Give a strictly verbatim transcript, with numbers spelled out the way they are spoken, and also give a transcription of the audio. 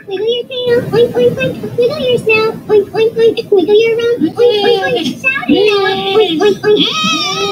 Wiggle your tail, oink, oink, oink. Wiggle your snout, oink, oink, oink. Wiggle your rump, oink, oink, oink. Shout it out, oink, oink, oink.